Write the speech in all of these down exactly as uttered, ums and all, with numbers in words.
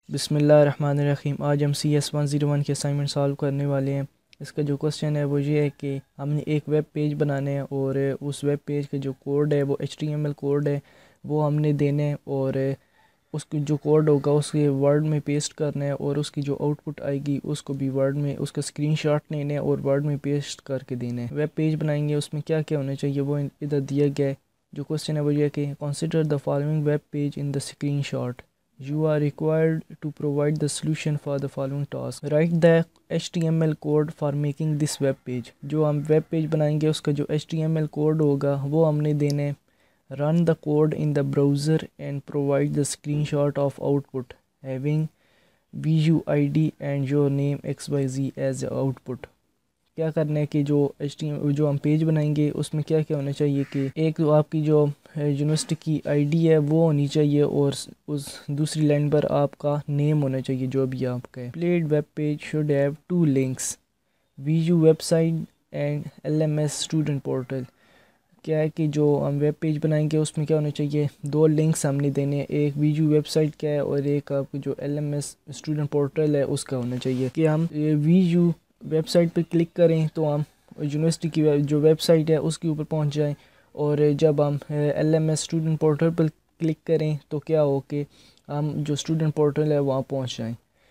बिस्मिल्लाहिर्रहमानिर्रहीम। आज हम C S one zero one की असाइनमेंट सॉल्व करने वाले हैं। इसका जो क्वेश्चन है वो ये है कि हमने एक वेब पेज बनाने हैं और उस वेब पेज का जो कोड है वो H T M L code है, वो हमने देना है और उसकी जो कोड होगा उसके वर्ड में पेस्ट करना है और उसकी जो आउटपुट आएगी उसको भी वर्ड में उसका स्क्रीनशॉट लेना है और वर्ड में पेस्ट करके देना है। वेब पेज बनाएंगे उसमें क्या क्या होना चाहिए वो इधर दिया गया है। जो क्वेश्चन है वो ये है कि consider the following web page in the screenshot. You are required to provide the solution for the following task. Write the H T M L code for making this web page. जो हम web page बनाएंगे उसका जो H T M L code होगा वो हमने देना है। Run the code in the browser and provide the screenshot of output having V U I D and your name X Y Z as the output. क्या करना है कि जो एच टी जो हम पेज बनाएंगे उसमें क्या क्या होना चाहिए कि एक तो आपकी जो यूनिवर्सिटी की आईडी है वो होनी चाहिए और उस दूसरी लाइन पर आपका नेम होना चाहिए जो भी आपका है। Played web page should have two links, V U website and L M S student portal. क्या है कि जो हम वेब पेज बनाएंगे उसमें क्या होना चाहिए, दो लिंक्स हमने देने हैं, एक वी यू वेबसाइट का है और एक आपको जो L M S student portal है उसका होना चाहिए। कि हम वी यू वेबसाइट पर क्लिक करें तो हम यूनिवर्सिटी की जो वेबसाइट है उसके ऊपर पहुंच जाएं और जब हम L M S student portal पर क्लिक करें तो क्या हो कि हम जो स्टूडेंट पोर्टल है वहाँ पहुंच जाएं।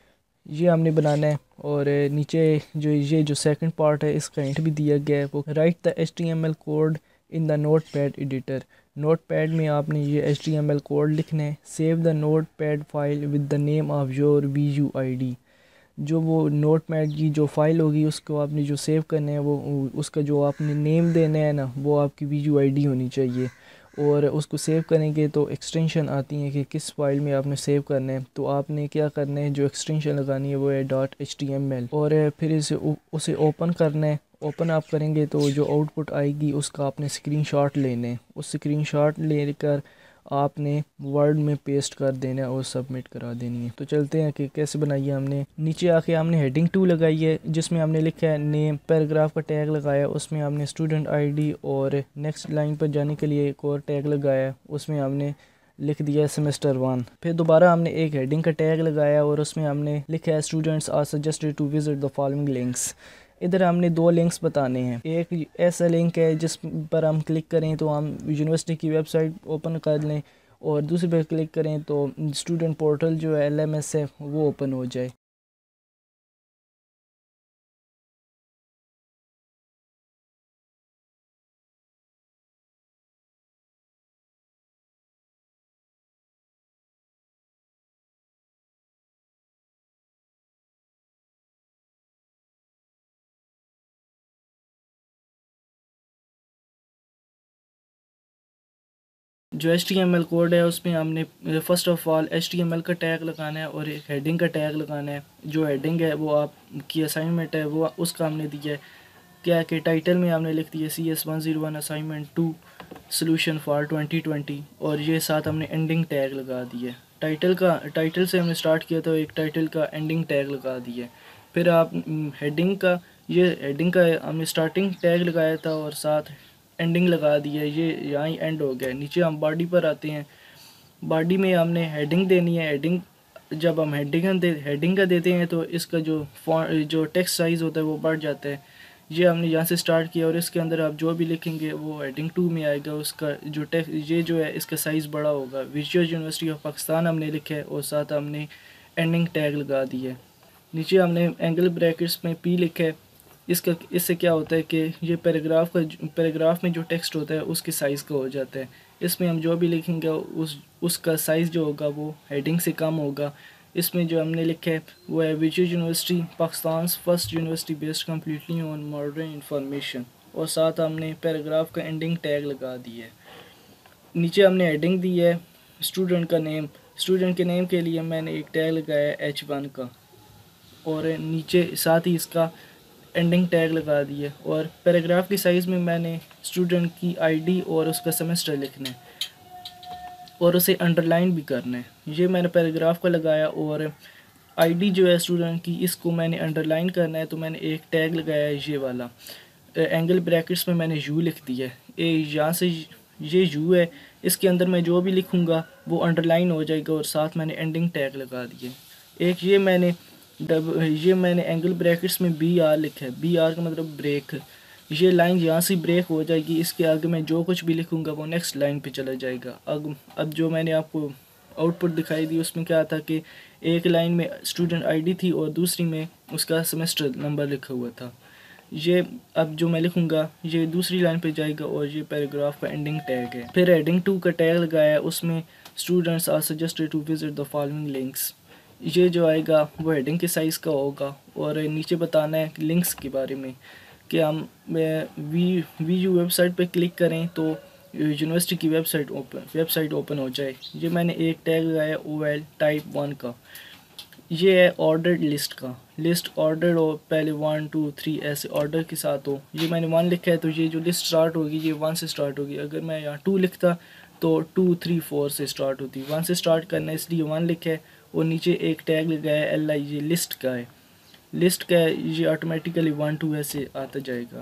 ये हमने बनाना है। और नीचे जो ये जो सेकंड पार्ट है इसका हिंट भी दिया गया है। वो write the H T M L code in the notepad editor. Notepad में आपने ये H T M L code लिखना है। Save the notepad file with the name of your V U I D. जो वो note pad की जो file होगी उसको आपने जो सेव करना है वो उसका जो आपने नेम देना है ना वो आपकी वी यू आई डी होनी चाहिए। और उसको सेव करेंगे तो एक्सटेंशन आती है कि किस फाइल में आपने सेव करना है। तो आपने क्या करना है, जो एक्सटेंशन लगानी है वो है dot H T M L और फिर इसे उसे ओपन करना है। ओपन आप करेंगे तो जो आउटपुट आएगी उसका आपने स्क्रीनशॉट लेना है। उस स्क्रीनशॉट लेकर आपने वर्ड में पेस्ट कर देना है और सबमिट करा देनी है। तो चलते हैं कि कैसे बनाइए। हमने नीचे आके हमने हेडिंग टू लगाई है जिसमें हमने लिखा है नेम, पैराग्राफ का टैग लगाया, उसमें हमने स्टूडेंट आईडी और नेक्स्ट लाइन पर जाने के लिए एक और टैग लगाया, उसमें हमने लिख दिया सेमेस्टर वन। फिर दोबारा हमने एक हेडिंग का टैग लगाया और उसमें हमने लिखा है students are suggested to visit the following links. इधर हमने दो लिंक्स बताने हैं। एक ऐसा लिंक है जिस पर हम क्लिक करें तो हम यूनिवर्सिटी की वेबसाइट ओपन कर लें और दूसरे पर क्लिक करें तो स्टूडेंट पोर्टल जो है एल एम एस है वो ओपन हो जाए। जो H T M L code है उसमें हमने first of all H T M L का टैग लगाना है और एक हेडिंग का टैग लगाना है। जो हेडिंग है वो आपकी असाइनमेंट है वो उसका हमने दिया है क्या कि टाइटल में हमने लिख दिया C S one zero one assignment two solution for twenty twenty और ये साथ हमने एंडिंग टैग लगा दिया। टाइटल का टाइटल से हमने स्टार्ट किया तो एक टाइटल का एंडिंग टैग लगा दिया। फिर आप हेडिंग का ये हेडिंग का हमने स्टार्टिंग टैग लगाया था और साथ एंडिंग लगा दी है, ये यहाँ ही एंड हो गया। नीचे हम बॉडी पर आते हैं। बॉडी में हमने हेडिंग देनी है। हेडिंग जब हम हेडिंग दे हेडिंग का देते हैं तो इसका जो जो टेक्स्ट साइज़ होता है वो बढ़ जाता है। ये हमने यहाँ से स्टार्ट किया और इसके अंदर आप जो भी लिखेंगे वो हेडिंग टू में आएगा। उसका जो टेक्स्ट ये जो है इसका साइज़ बड़ा होगा। विजुअल यूनिवर्सिटी ऑफ पाकिस्तान हमने लिखा है और साथ हमने एंडिंग टैग लगा दी है। नीचे हमने एंगल ब्रैकेट्स में पी लिखा है। इसका इससे क्या होता है कि ये पैराग्राफ का पैराग्राफ में जो टेक्स्ट होता है उसके साइज़ का हो जाता है। इसमें हम जो भी लिखेंगे उस उसका साइज़ जो होगा वो हेडिंग से कम होगा। इसमें जो हमने लिखा है वो है विजुअल university Pakistan first university based completely on modern information और साथ हमने पैराग्राफ का एंडिंग टैग लगा दिया है। नीचे हमने हेडिंग दी है स्टूडेंट का नेम। स्टूडेंट के नेम के लिए मैंने एक टैग लगाया है एच वन का और नीचे साथ ही इसका एंडिंग टैग लगा दिए। और पैराग्राफ की साइज़ में मैंने स्टूडेंट की आईडी और उसका सेमेस्टर लिखना है और उसे अंडरलाइन भी करना है। ये मैंने पैराग्राफ का लगाया और आईडी जो है स्टूडेंट की इसको मैंने अंडरलाइन करना है तो मैंने एक टैग लगाया है ये वाला। एंगल ब्रैकेट्स में मैंने यू लिख दिया है। यहाँ से ये यू है, इसके अंदर मैं जो भी लिखूँगा वो अंडरलाइन हो जाएगा और साथ मैंने एंडिंग टैग लगा दिए। एक ये मैंने डब ये मैंने एंगल ब्रैकेट्स में बी आर लिखा है, बी आर का मतलब ब्रेक। ये लाइन यहाँ से ब्रेक हो जाएगी, इसके आगे मैं जो कुछ भी लिखूँगा वो नेक्स्ट लाइन पे चला जाएगा। अब अब जो मैंने आपको आउटपुट दिखाई दी उसमें क्या था कि एक लाइन में स्टूडेंट आईडी थी और दूसरी में उसका सेमेस्टर नंबर लिखा हुआ था। ये अब जो मैं लिखूँगा ये दूसरी लाइन पे जाएगा और ये पैराग्राफ का एंडिंग टैग है। फिर हेडिंग टू का टैग लगाया, उसमें students are suggested to visit the following links. ये जो आएगा वो हेडिंग के साइज़ का होगा और नीचे बताना है लिंक्स के बारे में कि हम वी वी यू वेबसाइट पे क्लिक करें तो यूनिवर्सिटी की वेबसाइट ओपन वेबसाइट ओपन हो जाए। ये मैंने एक टैग लगाया ओ एल टाइप वन का। ये है ऑर्डर लिस्ट का, लिस्ट ऑर्डर हो, पहले वन टू थ्री ऐसे ऑर्डर के साथ हो। ये मैंने वन लिखा है तो ये जो लिस्ट स्टार्ट होगी ये वन से स्टार्ट होगी। अगर मैं यहाँ टू लिखता तो टू थ्री फोर से स्टार्ट होती, वन से स्टार्ट करना है इसलिए वन लिखा है। और नीचे एक टैग लगाया है एल आई, ये लिस्ट का है, लिस्ट का है, ये ऑटोमेटिकली वन टू ऐसे आता जाएगा।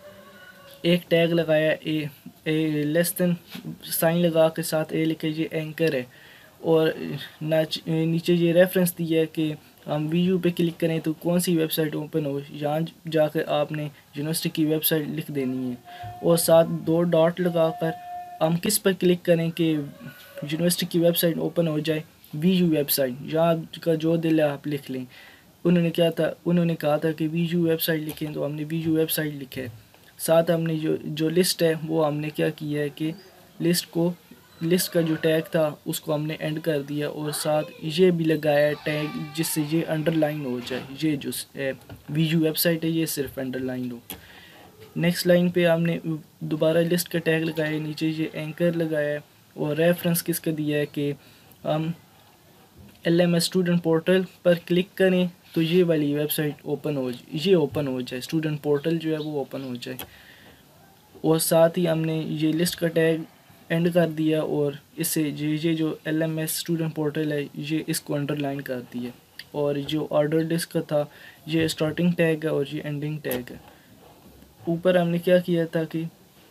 एक टैग लगाया A A less than sign लगा के साथ ए लिखे, ये एंकर है। और नीचे ये रेफरेंस दिया है कि हम वी यू पे क्लिक करें तो कौन सी वेबसाइट ओपन हो, यहाँ जाकर आपने यूनिवर्सिटी की वेबसाइट लिख देनी है। और साथ दो डॉट लगाकर हम किस पर क्लिक करें कि यूनिवर्सिटी की वेबसाइट ओपन हो जाए, वी यू वेबसाइट, यहाँ का जो दिल है आप लिख लें। उन्होंने क्या था उन्होंने कहा था कि वी यू वेबसाइट लिखें तो हमने वी यू वेबसाइट लिखा है। साथ हमने जो जो लिस्ट है वो हमने क्या किया है कि लिस्ट को लिस्ट का जो टैग था उसको हमने एंड कर दिया और साथ ये भी लगाया है टैग जिससे ये अंडरलाइन हो जाए। ये जो वी यू वेबसाइट है ये सिर्फ अंडरलाइन हो। नेक्स्ट लाइन पे हमने दोबारा लिस्ट का टैग लगाया, नीचे ये एंकर लगाया है और रेफरेंस किसका दिया है कि हम L M S student portal पर क्लिक करें तो ये वाली वेबसाइट ओपन हो ये ओपन हो जाए, स्टूडेंट पोर्टल जो है वो ओपन हो जाए। और साथ ही हमने ये लिस्ट का टैग एंड कर दिया और इससे ये ये जो L M S student portal है ये इसको अंडरलाइन कर दिया। और जो ऑर्डर लिस्ट का था ये स्टार्टिंग टैग है और ये एंडिंग टैग है। ऊपर हमने क्या किया था कि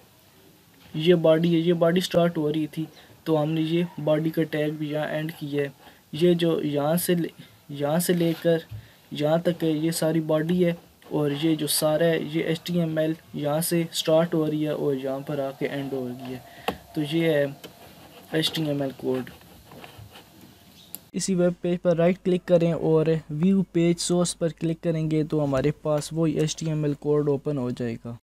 ये बॉडी है, ये बॉडी स्टार्ट हो रही थी तो हमने ये बॉडी का टैग भी यहाँ एंड किया है। ये जो यहाँ से यहाँ से लेकर यहाँ तक है ये सारी बॉडी है और ये जो सारा है ये एच टी एम एल यहाँ से स्टार्ट हो रही है और यहाँ पर आके एंड हो रही है। तो ये है H T M L code. इसी वेब पेज पर राइट क्लिक करें और व्यू पेज सोर्स पर क्लिक करेंगे तो हमारे पास वही H T M L code open हो जाएगा।